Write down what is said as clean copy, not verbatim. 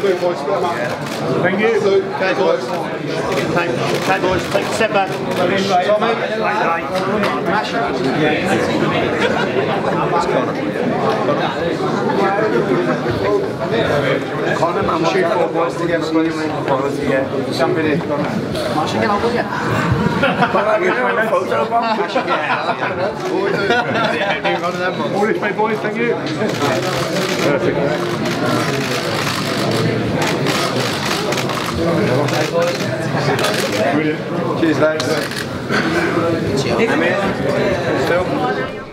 Thank you. Okay, boys. Okay, boys. Take a step back. Tommy. Connor, man, shoot 4 boys together, please. Jump in here, Connor. Masha, get on with you. All this way, boys. Thank you. Perfect. Brilliant. Cheers, lads. Cheers.